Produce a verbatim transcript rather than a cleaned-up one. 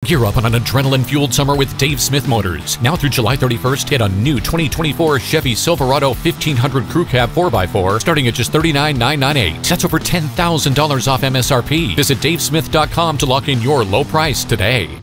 Gear up on an adrenaline-fueled summer with Dave Smith Motors. Now through July thirty-first, get a new twenty twenty-four Chevy Silverado fifteen hundred Crew Cab four by four starting at just thirty-nine thousand nine hundred ninety-eight dollars. That's over ten thousand dollars off M S R P. Visit Dave Smith dot com to lock in your low price today.